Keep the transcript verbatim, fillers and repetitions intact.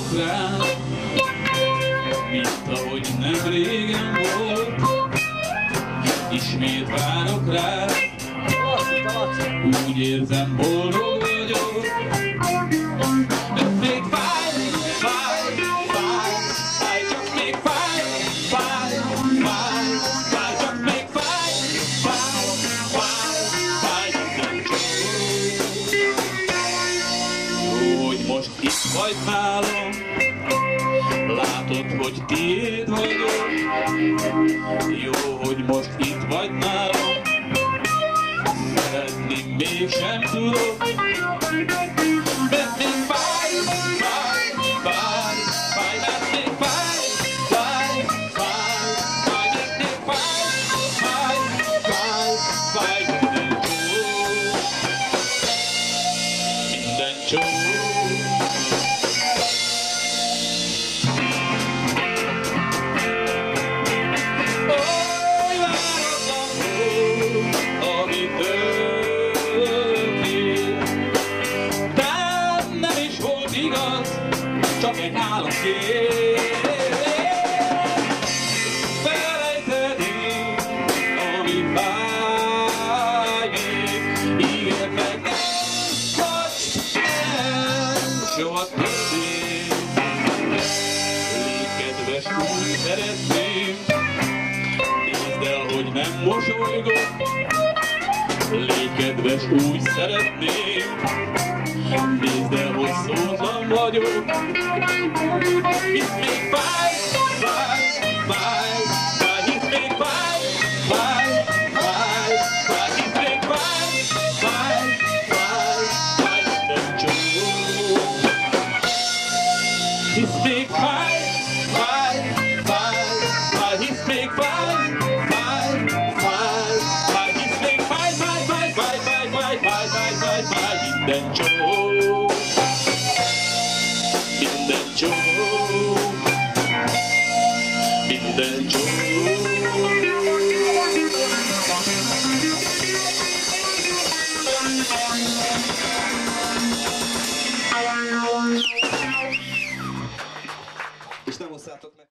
várok rá, mint ahogy nem régen volt. Ismét várok rá, úgy érzem, boldog vagyok. De még fáj, fáj, fáj, fáj, csak még fáj, fáj, fáj, fáj, csak még fáj, fáj, fáj, fáj, minden csók. Jó, hogy most itt vagy nálam, látod, hogy tiéd vagyok. Jó, hogy most itt vagy nálam, szeretni mégsem tudok. Mert még fáj, fáj, fáj, fáj, mert még fáj, fáj, fáj, fáj, mert még fáj, fáj, fáj, fáj, minden csók, minden csók. Csak egy álomkép, felejted én, ami fáj még. Ígérd meg, nem hagysz el soha többé. Légy kedves, úgy szeretném, nézd el, hogy nem mosolygok. Légy kedves, úgy szeretném, nézd el, hogy szótlan vagyok. Hisz még fáj, fáj, fáj, fáj, hisz még fáj, fáj, fáj, fáj, hisz még fáj, fáj, fáj, fáj, minden csók. Hisz még fáj, fáj, fáj, fáj, hisz még fáj, fáj, fáj, fáj, hisz még fáj, fáj, fáj, fáj, fáj, fáj, fáj, fáj, fáj, fáj, minden csók. Minden csók, minden csók. És nem hozzátok meg.